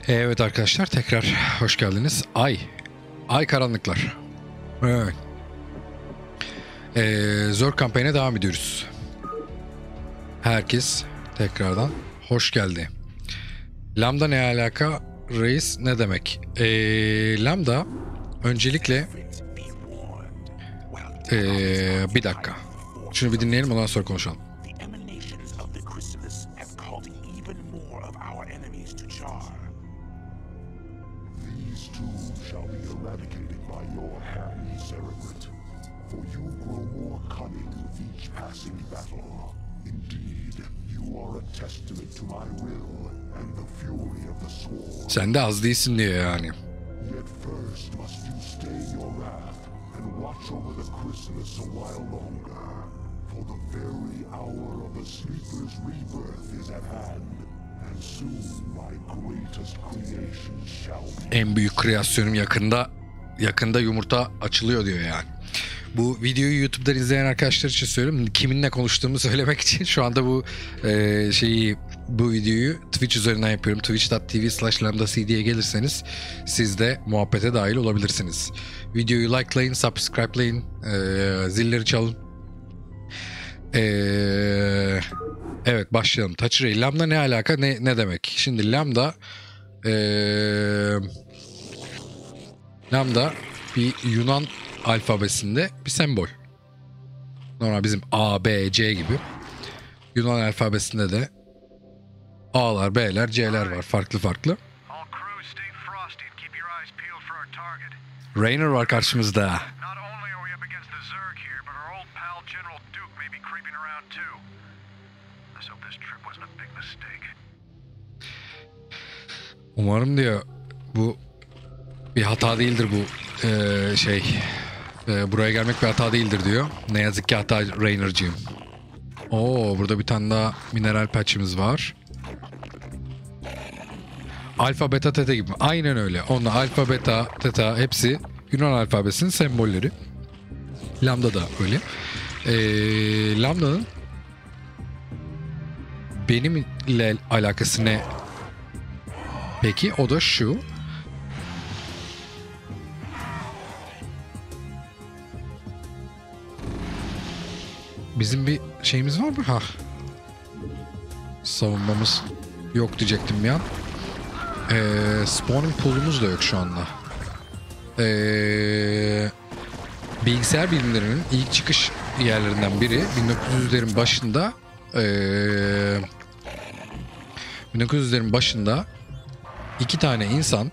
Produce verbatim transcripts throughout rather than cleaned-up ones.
Evet arkadaşlar, tekrar hoş geldiniz. Ay. Ay karanlıklar. Evet. Ee, Zor kampanyaya devam ediyoruz. Herkes tekrardan hoş geldi. Lambda ne alaka? Reis ne demek? Ee, Lambda öncelikle ee, bir dakika. Şunu bir dinleyelim, ondan sonra konuşalım. Sen de az değilsin diyor yani. En büyük kreasyonum yakında yakında yumurta açılıyor diyor yani. Bu videoyu YouTube'dan izleyen arkadaşlar için söylüyorum. Kiminle konuştuğumu söylemek için şu anda bu e, şeyi bu videoyu Twitch üzerinden yapıyorum. twitch dot t v slash lambda c d'ye gelirseniz siz de muhabbete dahil olabilirsiniz. Videoyu likelayın, subscribe'layın, e, zilleri çalın. E, evet başlayalım. Touch Lambda ne alaka? Ne, ne demek? Şimdi Lambda e, Lambda bir Yunan alfabesinde bir sembol. Normal bizim A, B, C gibi. Yunan alfabesinde de A'lar, B'ler, C'ler var. Farklı farklı. Raynor var karşımızda. Umarım diyor bu bir hata değildir bu ee, şey ee, buraya gelmek bir hata değildir diyor. Ne yazık ki hata Raynor'cığım. Oo, burada bir tane daha mineral patch'imiz var. Alfa, beta, teta gibi. Aynen öyle. Onunla alfa, beta, teta hepsi Yunan alfabesinin sembolleri. Lambda da öyle. Ee, Lambda'nın benimle alakası ne? Peki o da şu. Bizim bir şeyimiz var mı? Ha. Savunmamız yok diyecektim bir an. Ee, spawning pool'umuz da yok şu anda. Ee, bilgisayar bilimlerinin ilk çıkış yerlerinden biri bin dokuz yüzlerin başında ee, bin dokuz yüzlerin başında iki tane insan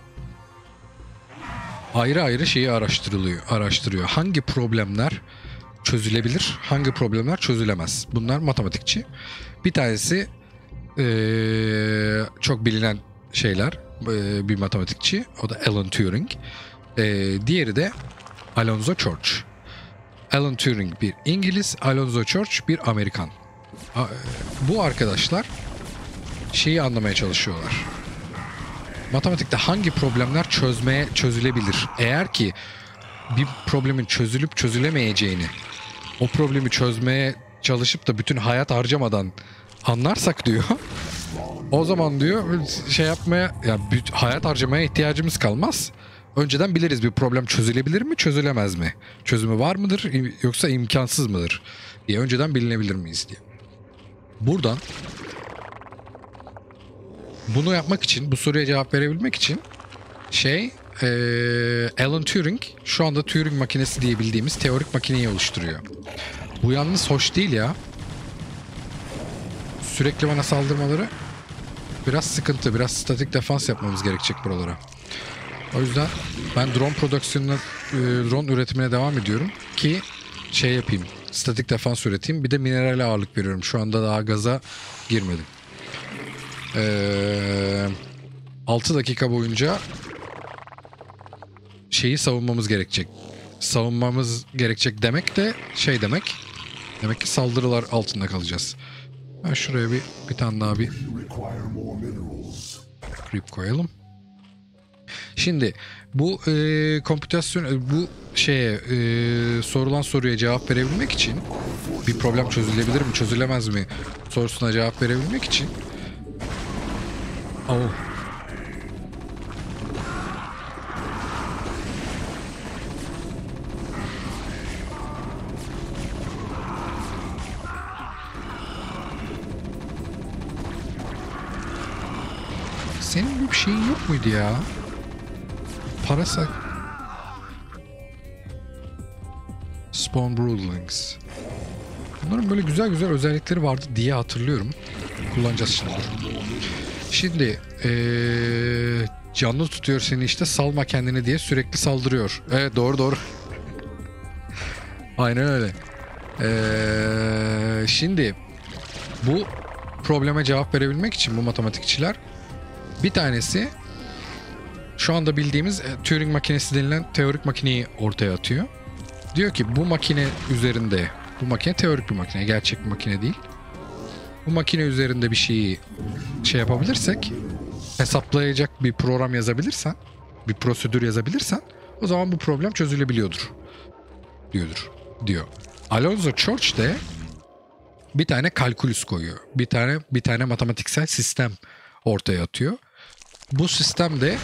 ayrı ayrı şeyi araştırılıyor, araştırıyor. Hangi problemler çözülebilir, hangi problemler çözülemez. Bunlar matematikçi. Bir tanesi ee, çok bilinen şeyler, ee, bir matematikçi. O da Alan Turing. Ee, diğeri de Alonzo Church. Alan Turing bir İngiliz, Alonzo Church bir Amerikan. Bu arkadaşlar şeyi anlamaya çalışıyorlar. Matematikte hangi problemler çözmeye çözülebilir? Eğer ki bir problemin çözülüp çözülemeyeceğini, o problemi çözmeye çalışıp da bütün hayat harcamadan anlarsak diyor, o zaman diyor şey yapmaya, yani hayat harcamaya ihtiyacımız kalmaz. Önceden biliriz bir problem çözülebilir mi, çözülemez mi? Çözümü var mıdır yoksa imkansız mıdır diye önceden bilinebilir miyiz diye. Buradan bunu yapmak için, bu soruya cevap verebilmek için şey ee, Alan Turing şu anda Turing makinesi diye bildiğimiz teorik makineyi oluşturuyor. Bu yalnız hoş değil ya. Sürekli bana saldırmaları biraz sıkıntı. Biraz statik defans yapmamız gerekecek buralara. O yüzden ben drone prodüksiyonuna, drone üretimine devam ediyorum ki şey yapayım. Statik defans üreteyim. Bir de minerale ağırlık veriyorum. Şu anda daha gaza girmedim. Ee, altı dakika boyunca şeyi savunmamız gerekecek. Savunmamız gerekecek demek de şey demek. Demek ki saldırılar altında kalacağız. Ben şuraya bir bir tane daha bir creep koyalım. Şimdi bu e, kompütasyon, bu şeye e, sorulan soruya cevap verebilmek için, bir problem çözülebilir mi, çözülemez mi sorusuna cevap verebilmek için oh, senin bir şeyin yok muydu ya? Parasa... Spawn Broodlings. Bunların böyle güzel güzel özellikleri vardı diye hatırlıyorum. Kullanacağız şimdi. Şimdi ee, canlı tutuyor seni işte, salma kendini diye sürekli saldırıyor. Evet, doğru doğru. Aynen öyle. Ee, şimdi bu probleme cevap verebilmek için bu matematikçiler, bir tanesi şu anda bildiğimiz Turing makinesi denilen teorik makineyi ortaya atıyor. Diyor ki bu makine üzerinde, bu makine teorik bir makine, gerçek bir makine değil. Bu makine üzerinde bir şeyi şey yapabilirsek, hesaplayacak bir program yazabilirsen, bir prosedür yazabilirsen, o zaman bu problem çözülebiliyordur. Diyordur. Diyor. Alonzo Church de bir tane kalkülüs koyuyor. Bir tane bir tane matematiksel sistem ortaya atıyor. Bu sistem de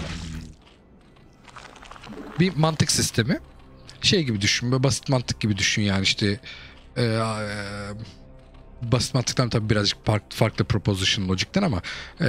bir mantık sistemi. Şey gibi düşün, böyle basit mantık gibi düşün yani işte e, e, basit mantıktan tabii birazcık farklı, farklı proposition logic'ten ama e,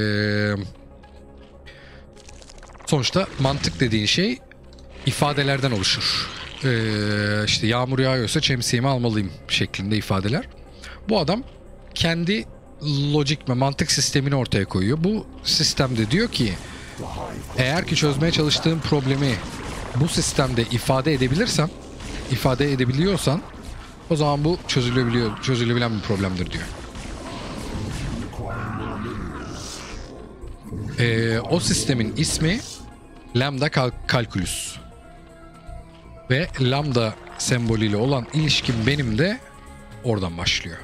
sonuçta mantık dediğin şey ifadelerden oluşur. E, işte yağmur yağıyorsa şemsiyemi almalıyım şeklinde ifadeler. Bu adam kendi lojik ve mantık sistemini ortaya koyuyor. Bu sistemde diyor ki eğer ki çözmeye çalıştığım problemi bu sistemde ifade edebilirsem, ifade edebiliyorsan, o zaman bu çözülebiliyor, çözülebilen bir problemdir diyor. Ee, o sistemin ismi lambda kalkülüs. Ve lambda sembolüyle olan ilişkim benim de oradan başlıyor.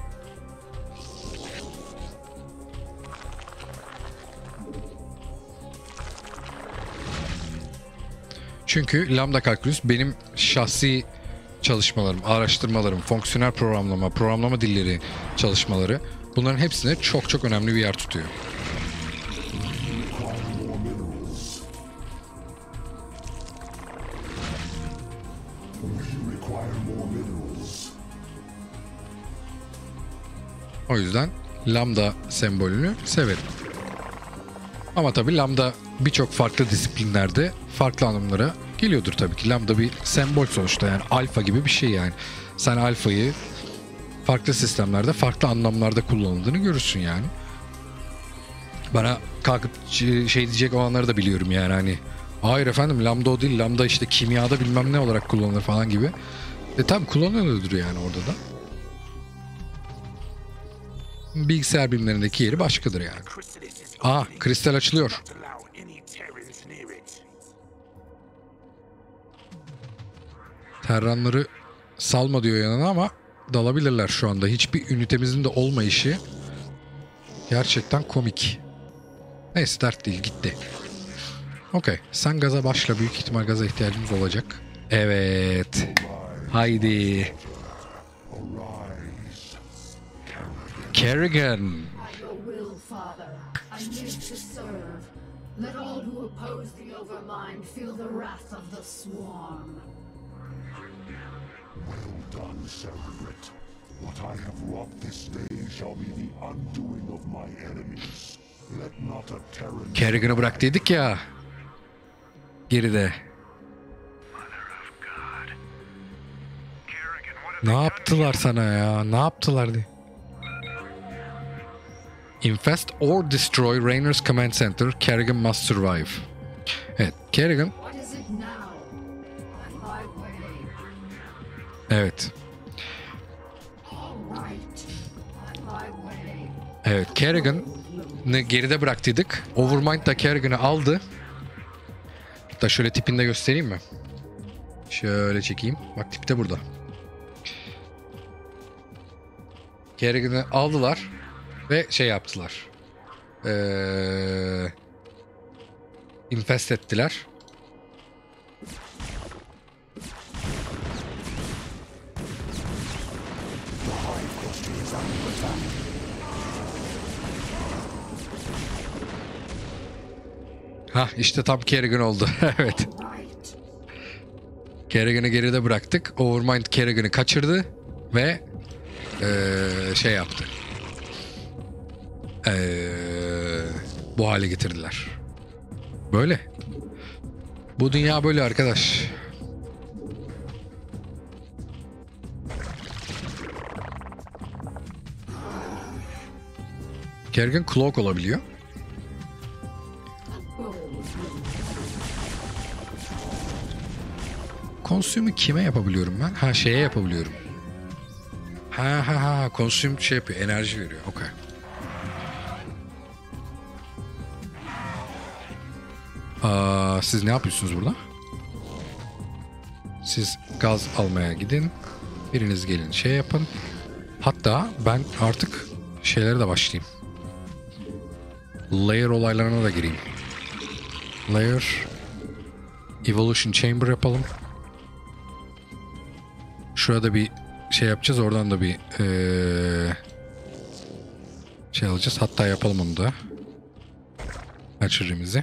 Çünkü lambda kalkülüs benim şahsi çalışmalarım, araştırmalarım, fonksiyonel programlama, programlama dilleri çalışmaları, bunların hepsine çok çok önemli bir yer tutuyor. O yüzden lambda sembolünü severim. Ama tabii lambda birçok farklı disiplinlerde farklı anlamlara geliyordur tabii ki. Lambda bir sembol sonuçta, yani alfa gibi bir şey yani. Sen alfayı farklı sistemlerde farklı anlamlarda kullanıldığını görürsün yani. Bana kalkıp şey diyecek olanları da biliyorum yani, hani hayır efendim lambda o değil, lambda işte kimyada bilmem ne olarak kullanılır falan gibi. E tabii kullanılıyordur yani orada da. Bilgisayar bilimlerindeki yeri başkadır yani. Aa, kristal açılıyor. Terranları salma diyor yanına ama dalabilirler şu anda. Hiçbir ünitemizin de olmayışı gerçekten komik. Neyse, dert değil, gitti. Okey, sen gaza başla, büyük ihtimal gaza ihtiyacımız olacak. Evet. Haydi. Kerrigan. Let all who oppose the Overmind feel the wrath of the Swarm. Well done, Cerebrate. What I have wrought this day shall be the undoing of my enemies. Let not a Terran... Kerrigan'ı bıraktıydık ya. Geride. Ne yaptılar sana ya? Ne yaptılar diye. Infest or destroy Raynor's command center. Kerrigan must survive. Evet, Kerrigan. Evet. Evet, Kerrigan'ı geride bıraktıydık. Overmind da Kerrigan'ı aldı. Hatta şöyle tipini de göstereyim mi? Şöyle çekeyim. Bak, tip de burada. Kerrigan'ı aldılar ve şey yaptılar. Ee, infest ettiler. Ha, işte tam Kerrigan oldu. Evet. Kerrigan'ı geride bıraktık. Overmind Kerrigan'ı kaçırdı ve ee, şey yaptı. Ee, bu hale getirdiler. Böyle. Bu dünya böyle arkadaş. Kerrigan Cloak olabiliyor. Consume'u kime yapabiliyorum ben? Ha şeye yapabiliyorum. Ha ha ha. Consume şey yapıyor. Enerji veriyor. Okay. Aa, siz ne yapıyorsunuz burada? Siz gaz almaya gidin. Biriniz gelin şey yapın. Hatta ben artık şeylere de başlayayım. Layer olaylarına da gireyim. Layer Evolution Chamber yapalım. Şurada bir şey yapacağız. Oradan da bir ee, şey alacağız. Hatta yapalım onu da. Hatchery'mizi.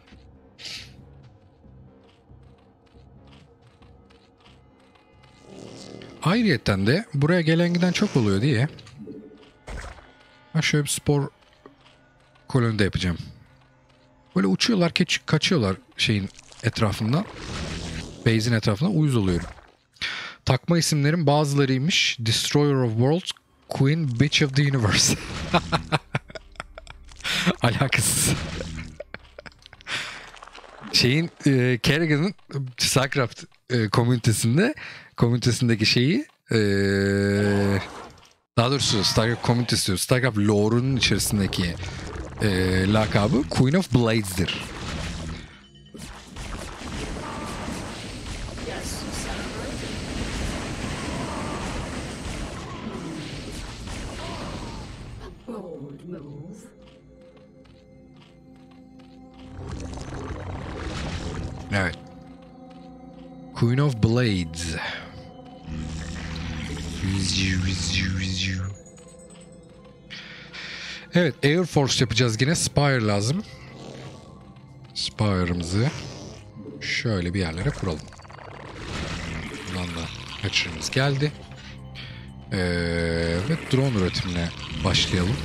Ayrıyeten de buraya gelen giden çok oluyor diye ben şöyle bir spor kolonide yapacağım. Böyle uçuyorlar, kaç kaçıyorlar şeyin etrafından. Base'in etrafından uyuz oluyorum. Takma isimlerin bazılarıymış. Destroyer of Worlds, Queen Bitch of the Universe. Alakasız. Şeyin e, Kerrigan'ın StarCraft e, komünitesinde komünitesindeki şeyi e, daha doğrusu StarCraft komünitesi diyor. StarCraft lore'unun içerisindeki e, lakabı Queen of Blades'dir. Bold move. Evet. Queen of Blades. Evet, Air Force yapacağız yine. Spire lazım. Spire'ımızı şöyle bir yerlere kuralım. Buradan da hatcher'ımız geldi. Ee, ve drone üretimine başlayalım.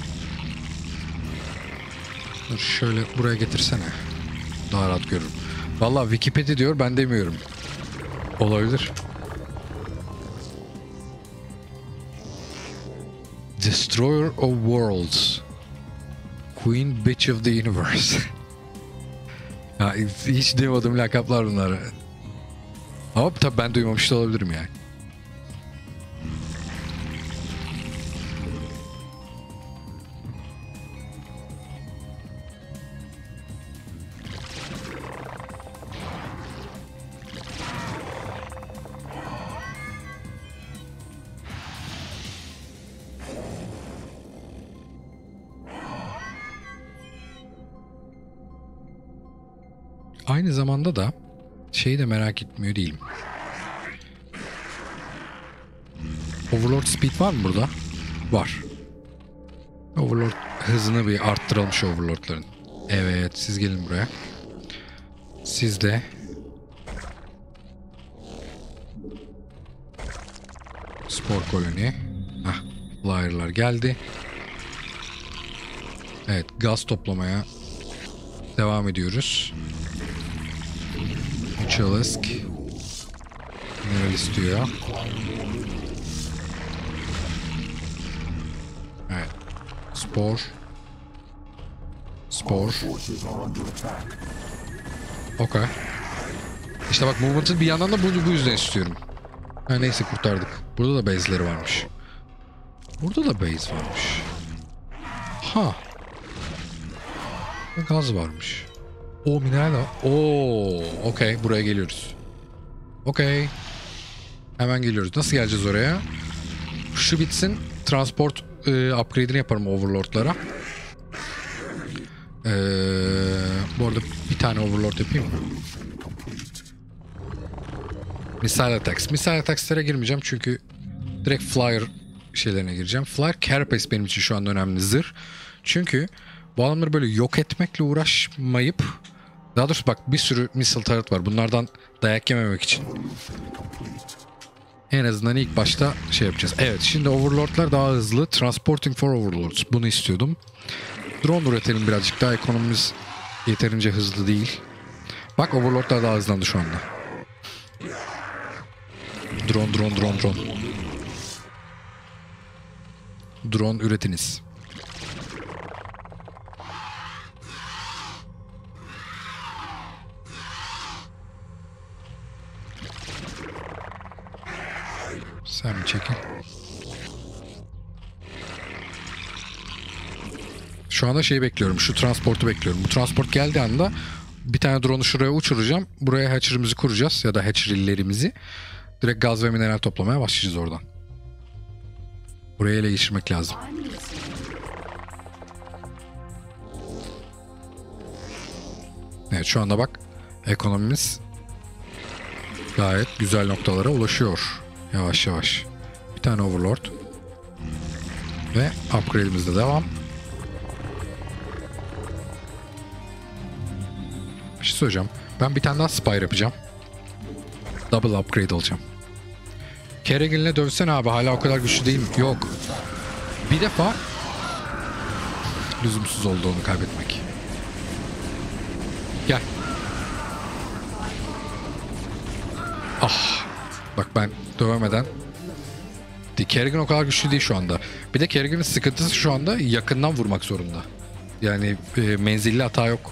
Dur şöyle buraya getirsene. Daha rahat görürüm. Vallahi Wikipedia diyor, ben demiyorum. Olabilir. Destroyer of Worlds. Queen Bitch of the Universe. Ya, hiç duymadığım lakaplar bunlar. Ama tabii ben duymamış da olabilirim yani. Aynı zamanda da şeyi de merak etmiyor değilim. Overlord Speed var mı burada? Var. Overlord hızını bir arttıralım şu Overlord'ların. Evet, siz gelin buraya. Siz de spor koloni. Hah, flyer'lar geldi. Evet, gaz toplamaya devam ediyoruz. Chalisk mineral istiyor. Evet. Spor. Spor. Okay. İşte bak, movement'ı bir yandan da bu, bu yüzden istiyorum. Ha, neyse kurtardık. Burada da base'leri varmış. Burada da base varmış. Ha. Gaz varmış. O mineral var. Oo, okey, buraya geliyoruz. Okey. Hemen geliyoruz. Nasıl geleceğiz oraya? Şu bitsin. Transport e, upgrade'ini yaparım Overlord'lara. Ee, bu arada bir tane Overlord yapayım mı? Missile Attacks. Missile Attacks'lere girmeyeceğim çünkü direkt Flyer şeylerine gireceğim. Flyer Carapace benim için şu anda önemli zırh. Çünkü bu adamları böyle yok etmekle uğraşmayıp, daha doğrusu bak bir sürü missile turret var. Bunlardan dayak yememek için en azından ilk başta şey yapacağız. Evet, şimdi Overlord'lar daha hızlı. Transporting for Overlords. Bunu istiyordum. Drone üretelim birazcık daha. Ekonomimiz yeterince hızlı değil. Bak Overlord'lar daha hızlandı şu anda. Drone, drone, drone, drone. Drone üretiniz. Sen bir çekil. Şu anda şeyi bekliyorum. Şu transportu bekliyorum. Bu transport geldiği anda bir tane drone'u şuraya uçuracağım. Buraya hatcher'ımızı kuracağız ya da hatcher'lerimizi. Direkt gaz ve mineral toplamaya başlayacağız oradan. Buraya ele geçirmek lazım. Evet şu anda bak ekonomimiz gayet güzel noktalara ulaşıyor. Yavaş yavaş. Bir tane Overlord. Ve upgrade'imizde devam. Bir şey söyleyeceğim. Ben bir tane daha Spire yapacağım. Double upgrade alacağım. Kerrigan'le dövsene abi. Hala o kadar güçlü değil mi? Yok. Bir defa lüzumsuz oldu onu kaybetmek. Gel. Ah. Bak ben dövemeden. Kerrigan o kadar güçlü değil şu anda. Bir de Kerrigan'ın sıkıntısı şu anda yakından vurmak zorunda. Yani e, menzilli hata yok.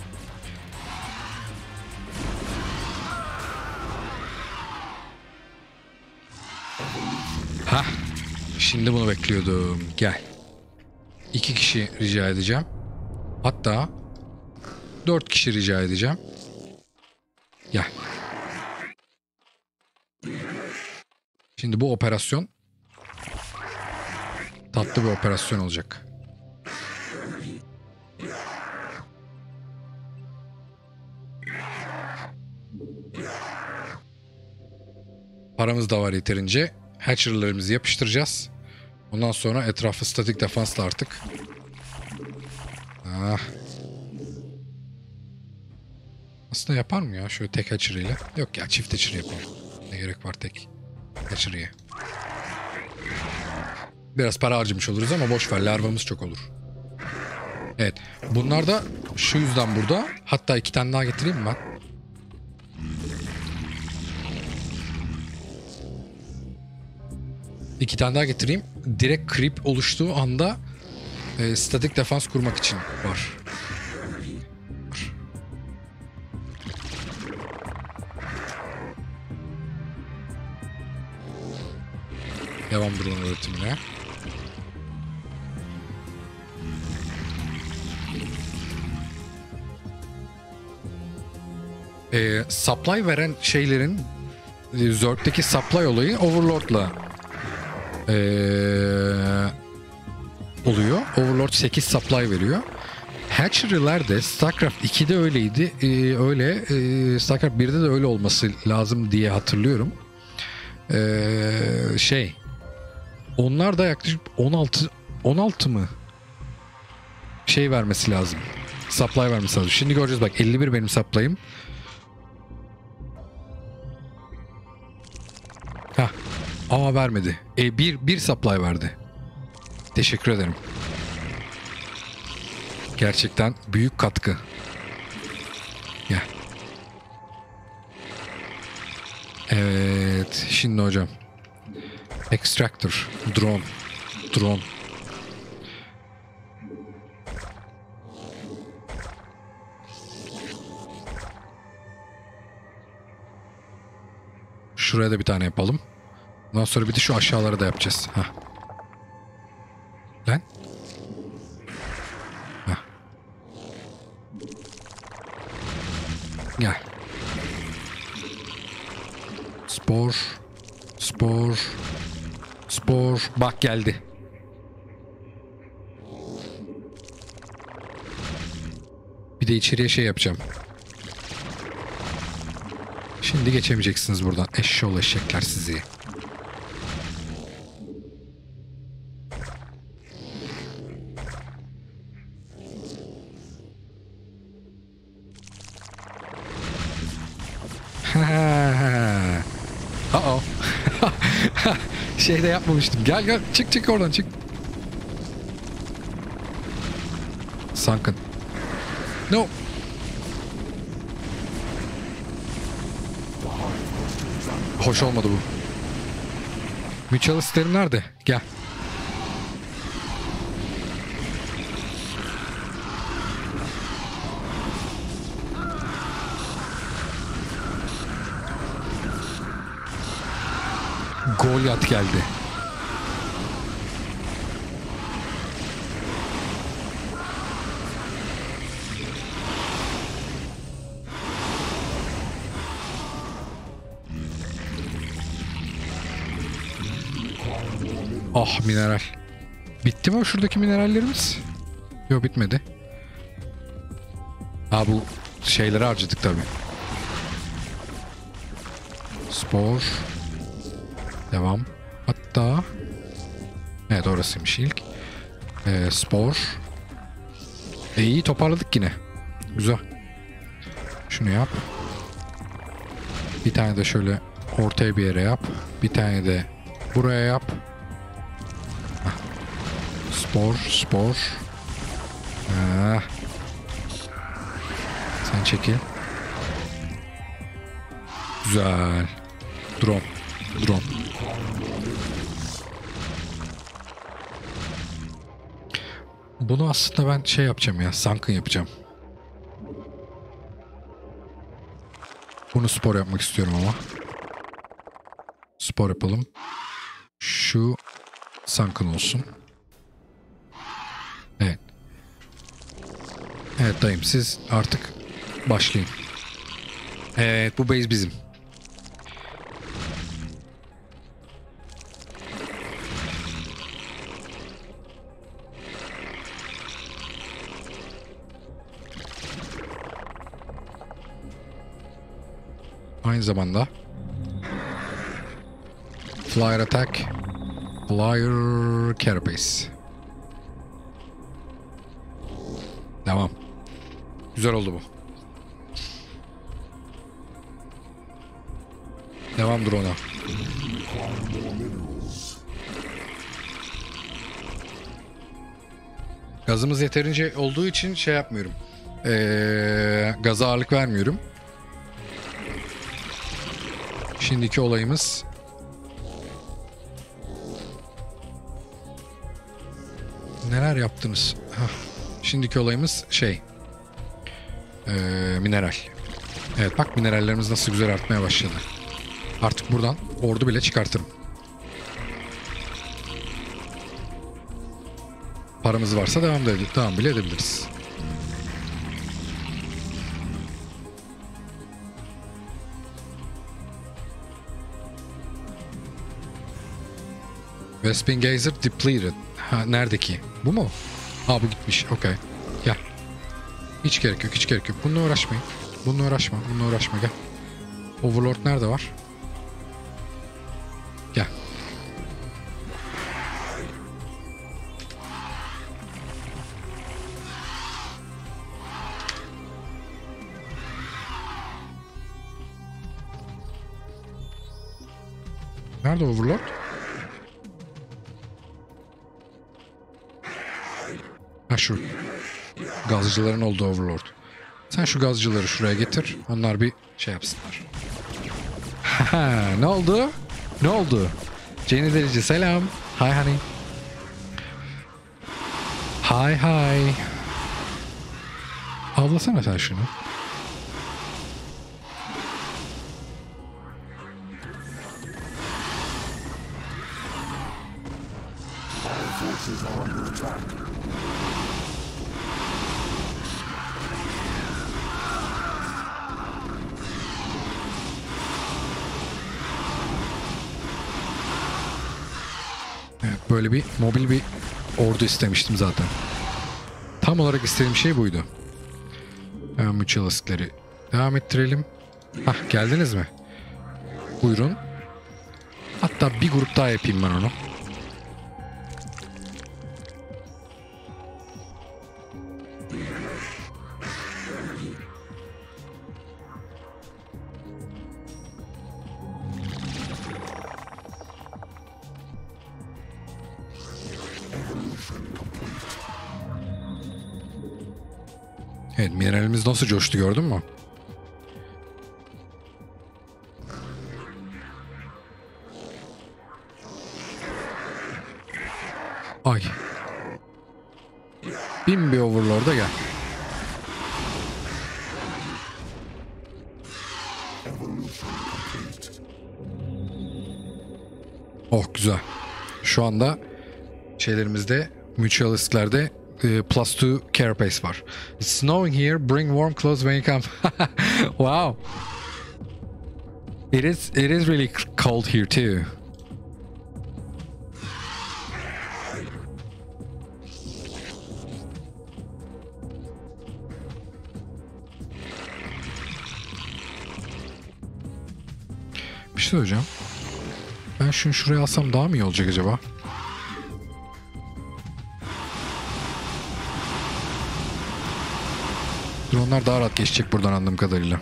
Hah. Şimdi bunu bekliyordum. Gel. İki kişi rica edeceğim. Hatta dört kişi rica edeceğim. Gel. Şimdi bu operasyon tatlı bir operasyon olacak. Paramız da var yeterince. Hatcher'larımızı yapıştıracağız. Ondan sonra etrafı statik defansla artık. Ah. Aslında yapar mı ya şöyle tek hatcher ile? Yok ya çift hatcher yapalım. Ne gerek var tek hatcher'ye? Biraz para harcamış oluruz ama boş ver, larvamız çok olur. Evet. Bunlar da şu yüzden burada. Hatta iki tane daha getireyim mi ben? İki tane daha getireyim. Direkt creep oluştuğu anda e, statik defans kurmak için var. Devam drone üretimine. Ee, supply veren şeylerin e, Zerg'deki supply olayı Overlord'la ee, oluyor. Overlord sekiz supply veriyor. Hatchery'ler de StarCraft ikide öyleydi. Ee, öyle. Ee, StarCraft birde de öyle olması lazım diye hatırlıyorum. Ee, şey onlar da yaklaşık on altı on altı mı şey vermesi lazım. Supply vermesi lazım. Şimdi göreceğiz bak elli bir benim supply'ım. Hah. Aa vermedi. E, bir, bir supply verdi. Teşekkür ederim. Gerçekten büyük katkı. Gel. Evet. Şimdi hocam. Extractor. Drone. Drone. Şuraya da bir tane yapalım. Ondan sonra bir de şu aşağılara da yapacağız. Heh. Lan. Heh. Gel. Spor. Spor. Spor. Bak geldi. Bir de içeriye şey yapacağım. Şimdi geçemeyeceksiniz buradan. Eşşoğlu eşekler sizi. Uh-oh. Şey de yapmamıştım. Gel gel çık çık oradan çık. Sunken. No. Hoş olmadı bu. Mutualistlerim nerede? Gel. Goliath geldi. Ah, mineral. Bitti mi şuradaki minerallerimiz? Yok, bitmedi. Ha, bu şeyleri harcadık tabii. Spor. Devam. Hatta evet, orasıymış ilk. Ee, spor. E, iyi toparladık yine. Güzel. Şunu yap. Bir tane de şöyle ortaya bir yere yap. Bir tane de buraya yap. Heh. Spor, spor. Heh. Sen çekil. Güzel. Drone. Drone. Bunu aslında ben şey yapacağım ya. Sunken yapacağım. Bunu spor yapmak istiyorum ama. Spor yapalım. Şu Sunken olsun. Evet. Evet dayım, siz artık başlayın. Evet, bu base bizim. Aynı zamanda Flyer Attack, Flyer Carapace. Devam. Güzel oldu bu. Devam drone'a. Gazımız yeterince olduğu için şey yapmıyorum. Ee, gaza ağırlık vermiyorum. Şimdiki olayımız neler yaptınız? Hah. Şimdiki olayımız şey ee, mineral. Evet bak, minerallerimiz nasıl güzel artmaya başladı. Artık buradan ordu bile çıkartırım. Paramız varsa devam da edip devam bile edebiliriz. Vespin Geyser depleted. Ha, nerede ki? Bu mu? Aa, bu gitmiş. Okey. Gel. Hiç gerek yok. Hiç gerek yok. Bununla uğraşmayın. Bununla uğraşma. Bununla uğraşma. Gel. Overlord nerede var? Gel. Nerede Overlord? Ha, şu. Gazcıların olduğu Overlord. Sen şu gazcıları şuraya getir. Onlar bir şey yapsınlar. Ne oldu? Ne oldu? Jenny Derici selam. Hi honey. Hi hi. Avlasana sen şunu. Evet, böyle bir mobil bir ordu istemiştim zaten. Tam olarak istediğim şey buydu. Hemen mutualistleri devam ettirelim. Hah, geldiniz mi? Buyurun. Hatta bir grup daha yapayım ben onu. Evet, mineralimiz nasıl coştu gördün mü? Ay. Bin bir Overlord'a gel. Oh güzel. Şu anda şeylerimizde, mutualistlerde e, plus two carapace var. It's snowing here. Bring warm clothes when you come. Wow. It is it is really cold here too. Bir şey söyleyeceğim. Ben şunu şuraya alsam daha mı iyi olacak acaba? Dronlar daha rahat geçecek buradan anladığım kadarıyla.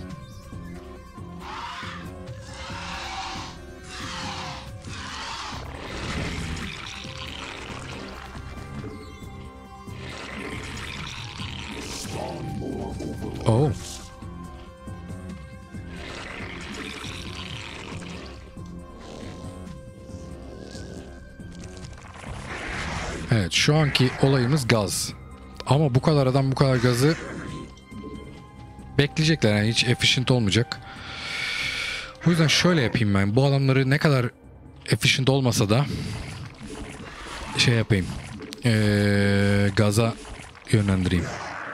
Oh. Evet, şu anki olayımız gaz. Ama bu kadar adam bu kadar gazı bekleyecekler, yani hiç efficient olmayacak. O yüzden şöyle yapayım ben. Bu adamları ne kadar efficient olmasa da şey yapayım. Ee, gaza yönlendireyim.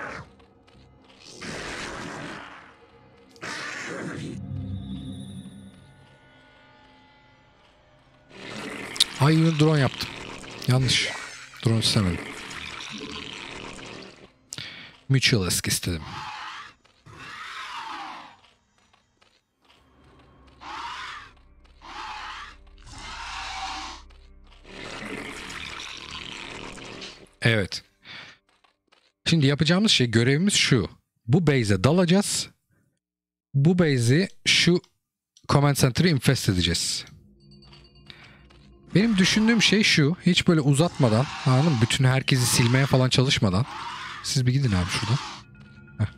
Ay, drone yaptım. Yanlış. Drone istemedim. Mutualist istedim. Evet. Şimdi yapacağımız şey, görevimiz şu. Bu base'e dalacağız. Bu base'i şu command center'ı infest edeceğiz. Benim düşündüğüm şey şu. Hiç böyle uzatmadan, anladın mı? Bütün herkesi silmeye falan çalışmadan. Siz bir gidin abi şuradan. Heh.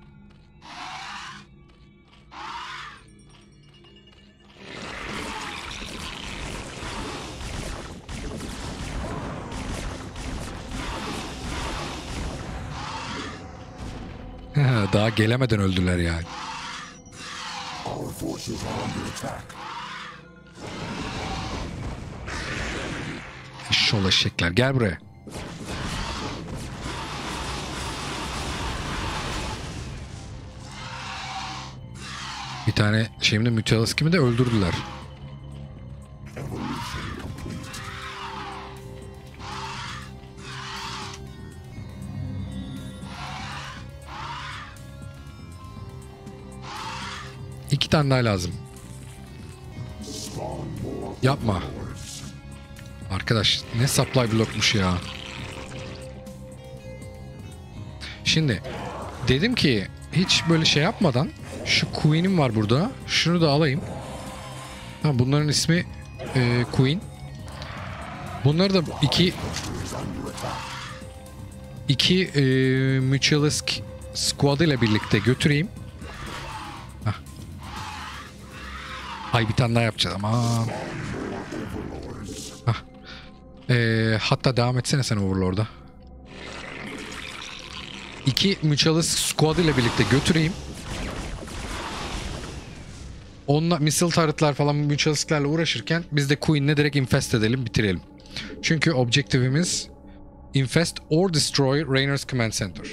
Daha gelemeden öldüler yani. Our forces are under attack. Şol eşekler, gel buraya. Bir tane şeyimde Mutualist kimi de öldürdüler. İki tane daha lazım. Yapma. Arkadaş ne supply blockmuş ya. Şimdi dedim ki hiç böyle şey yapmadan, şu Queen'im var burada. Şunu da alayım. Ha, bunların ismi e, Queen. Bunları da iki iki e, Mutualist Squad ile birlikte götüreyim. Hah. Ay, bir tane daha yapacağız ama. Hah. E, hatta devam etsene sen Overlord'a. İki Mutualist Squad ile birlikte götüreyim. Onunla missile turret'lar falan Mutualist'lerle uğraşırken biz de Queen'le direkt infest edelim, bitirelim. Çünkü objektifimiz infest or destroy Rainer's Command Center.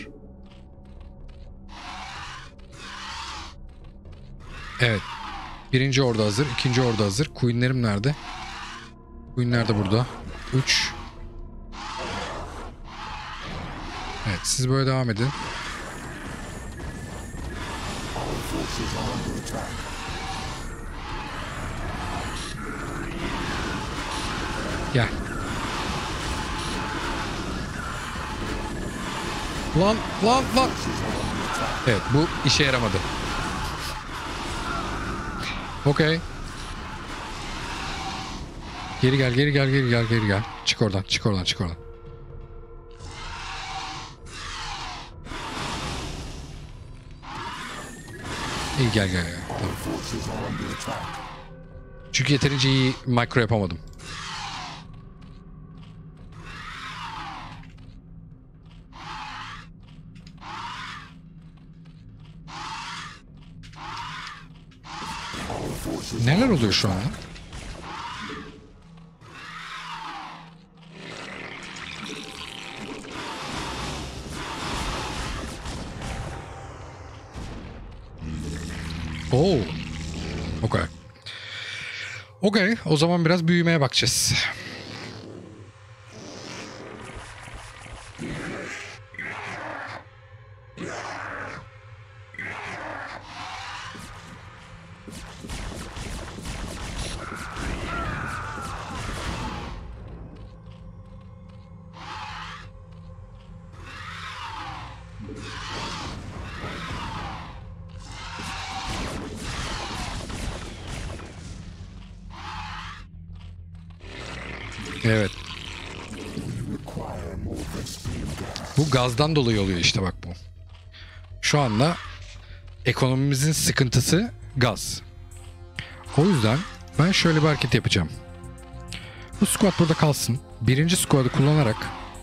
Evet. Birinci ordu hazır, ikinci ordu hazır. Queen'lerim nerede? Queen'ler de burada. Üç. Evet, siz böyle devam edin. Gel. Lan lan lan. Evet, bu işe yaramadı. Okey. Geri gel, geri gel, geri gel, geri gel. Çık oradan, çık oradan, çık oradan. İyi gel gel. gel. Tamam. Çünkü yeterince iyi micro yapamadım. Neler oluyor şu anda? Oo. Okay. Okay, o zaman biraz büyümeye bakacağız. Evet. Bu gazdan dolayı oluyor işte bak bu. Şu anda ekonomimizin sıkıntısı gaz. O yüzden ben şöyle bir hareket yapacağım. Bu squad burada kalsın. Birinci squad'ı kullanarak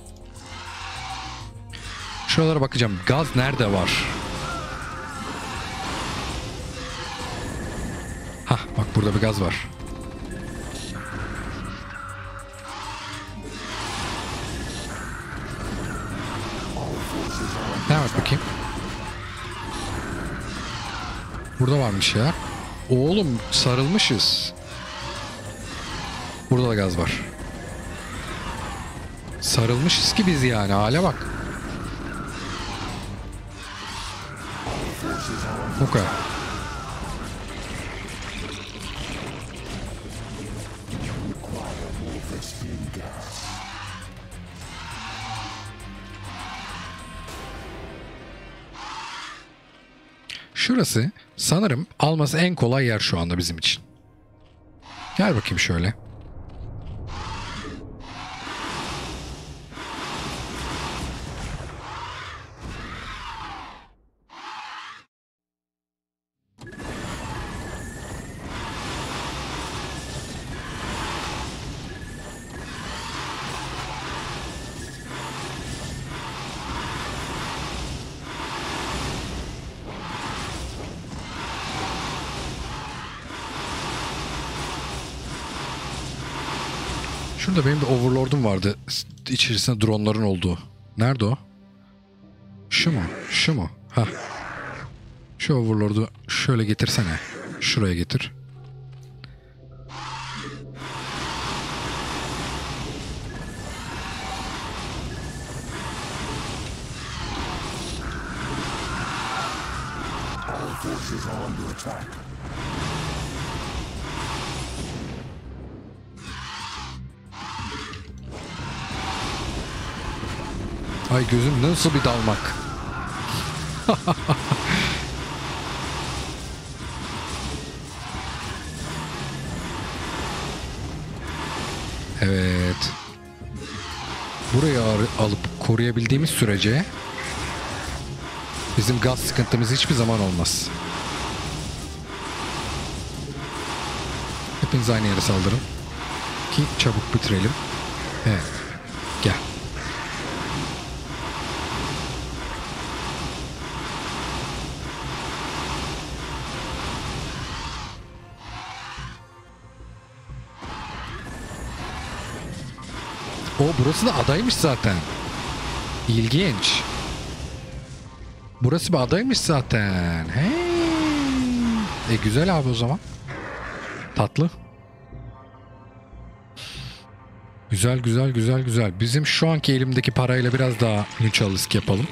şuralara bakacağım. Gaz nerede var? Hah bak burada bir gaz var. Devam et bakayım. Burada varmış ya. Oğlum sarılmışız. Burada da gaz var. Sarılmışız ki biz yani. Hale bak. Okay. Şurası sanırım alması en kolay yer şu anda bizim için. Gel bakayım şöyle. Şurada benim bir overlord'um vardı. İçerisinde dronların olduğu. Nerede o? Şu mu? Şu mu? Hah. Şu overlord'u şöyle getirsene. Şuraya getir. Ay gözüm nasıl bir dalmak. Evet. Burayı alıp koruyabildiğimiz sürece bizim gaz sıkıntımız hiçbir zaman olmaz. Hepiniz aynı yere saldırın. Ki çabuk bitirelim. Evet. Gel. O burası da adaymış zaten. İlginç. Burası bir adaymış zaten. Hey. E güzel abi o zaman. Tatlı. Güzel güzel güzel güzel. Bizim şu anki elimdeki parayla biraz daha mutualist yapalım.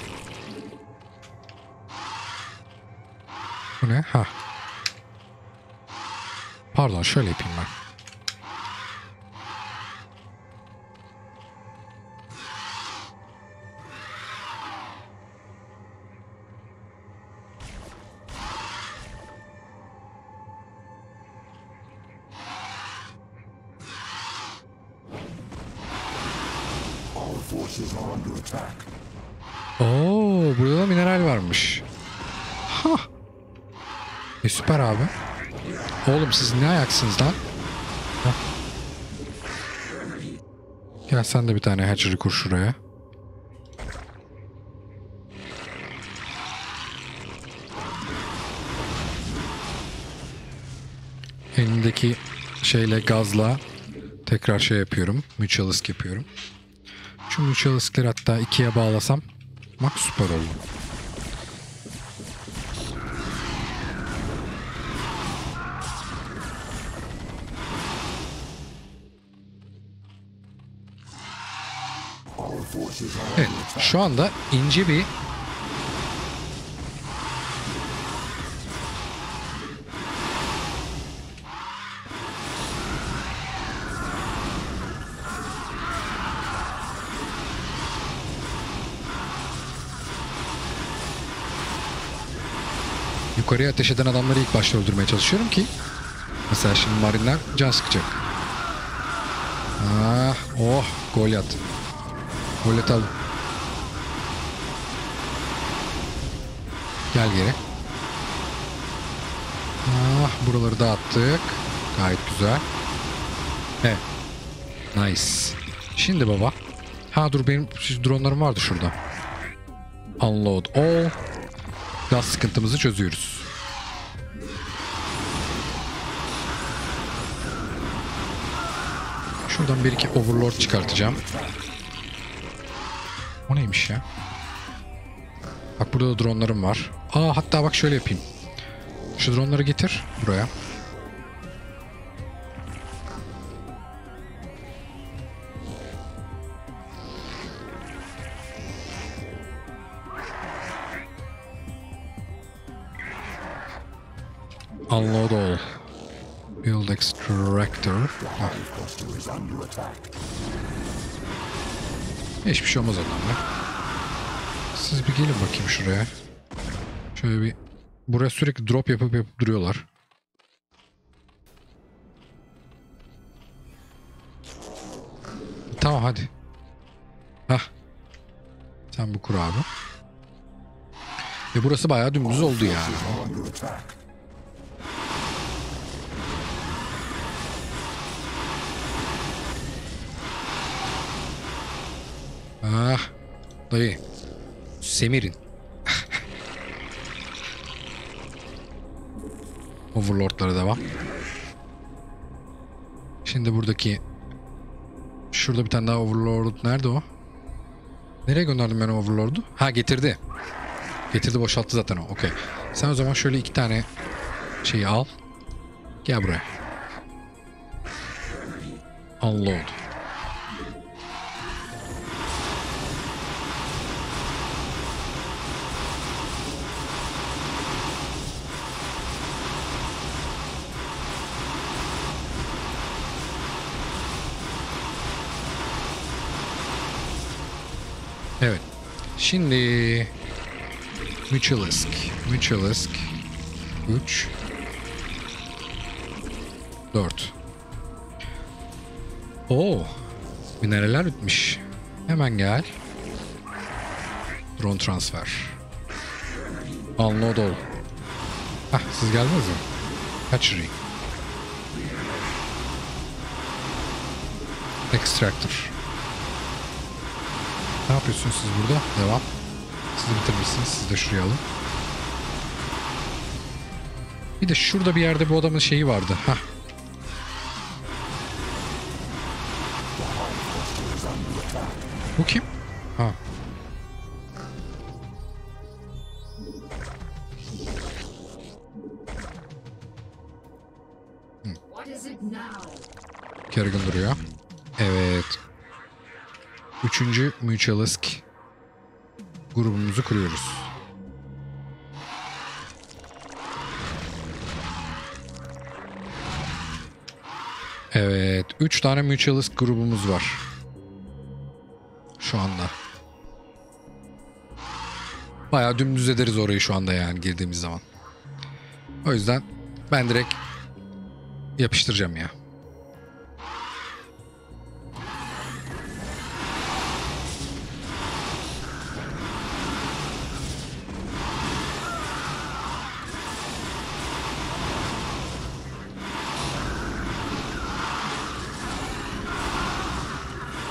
Bu ne? Ha. Pardon şöyle yapayım ben. Oo, burada da mineral varmış. Ha. E süper abi. Oğlum siz ne ayaksınız lan? Heh. Gel sen de bir tane hatchery kur şuraya. Elindeki şeyle gazla tekrar şey yapıyorum. Mutualist yapıyorum. Şu mutualistleri hatta ikiye bağlasam bak süper oldu. Evet, şu anda ince bir yukarıya ateş eden adamları ilk başta öldürmeye çalışıyorum ki mesela şimdi marinler can sıkacak. Ah, oh, Goliath. Goliath aldım. Gel geri. Ah, buraları dağıttık. Gayet güzel. Evet. Nice. Şimdi baba. Ha dur benim dronlarım vardı şurada. Unload all. Gaz sıkıntımızı çözüyoruz. Şuradan bir iki overlord çıkartacağım. O neymiş ya? Bak burada da dronlarım var. Aa hatta bak şöyle yapayım. Şu dronları getir buraya. Unload all. Build extractor. Ha. Hiçbir şey olmaz ondan. Siz bir gelin bakayım şuraya. Şöyle bir... Buraya sürekli drop yapıp yapıp duruyorlar. Tamam hadi. Hah. Sen bu kur abi. Ve burası bayağı dümdüz oldu yani. Ah. Dayı. Semirin. Overlord'lara devam. Şimdi buradaki şurada bir tane daha Overlord. Nerede o? Nereye gönderdim ben Overlord'u? Ha getirdi. Getirdi boşalttı zaten o. Okey. Sen o zaman şöyle iki tane şeyi al. Gel buraya. Unload. Evet. Şimdi Mutualisk. Mutualisk. üç dört. Oo. Mineraller bitmiş. Hemen gel. Drone transfer. Unload all. Hah siz geldiniz mi? Hatchery. Extractor. Ne yapıyorsunuz siz burada? Devam. Siz de bitirmişsiniz. Siz de şuraya alın. Bir de şurada bir yerde bu adamın şeyi vardı. Hah. Bu kim? Ha. What is it now? Kerrigan duruyor. Evet. Üçüncü Mutualisk grubumuzu kuruyoruz. Evet. Üç tane Mutualisk grubumuz var. Şu anda. Bayağı dümdüz ederiz orayı şu anda yani girdiğimiz zaman. O yüzden ben direkt yapıştıracağım ya.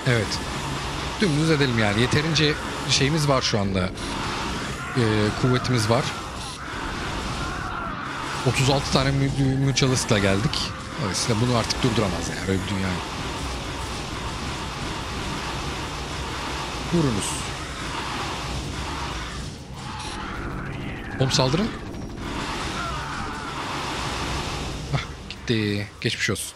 Evet. Dümdüz edelim yani. Yeterince şeyimiz var şu anda. Ee, kuvvetimiz var. otuz altı tane Mutualist'la geldik. Dolayısıyla bunu artık durduramaz yani. Öyle bir dünya yok. Vurunuz. Oğlum saldırın. Ah, gitti. Geçmiş olsun.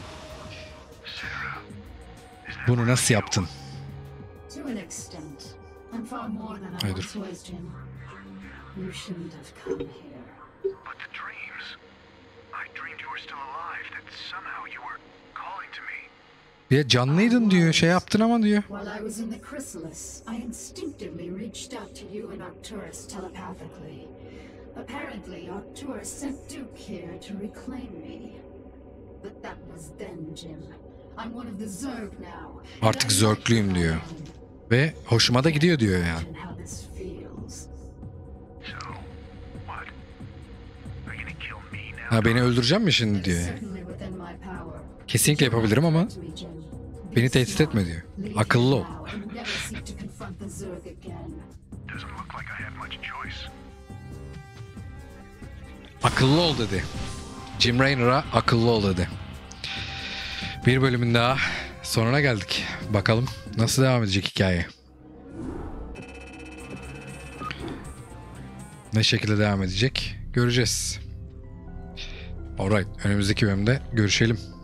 Bunu nasıl yaptın? To an extent. I'm far more than I Hayır. once was, Jim. You shouldn't have come here. But the dreams. I dreamed you were still alive, that somehow you were calling to me. Bir de canlıydın diyor. Şey yaptın ama diyor. While I was in the chrysalis, I instinctively reached out to you and Arcturus telepathically. Apparently, Arcturus sent Duke here to reclaim me. But that was then, Jim. I'm one of the Zerg now. Artık Zerglüyüm diyor. Ve hoşuma da gidiyor diyor yani. Imagine how this feels. So, what? Are you gonna kill me now? Ha beni öldüreceğim mi şimdi It's diyor. certainly within my power. Kesinlikle yapabilirim ama beni tehdit etme diyor. Akıllı ol. Doesn't look like I have much choice. Akıllı ol dedi. Jim Raynor'a akıllı ol dedi. Bir bölümün daha sonuna geldik. Bakalım nasıl devam edecek hikaye. Ne şekilde devam edecek göreceğiz. Alright, önümüzdeki bölümde görüşelim.